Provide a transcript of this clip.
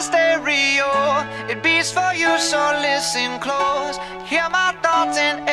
a stereo. It beats for you, so listen close. Hear my thoughts in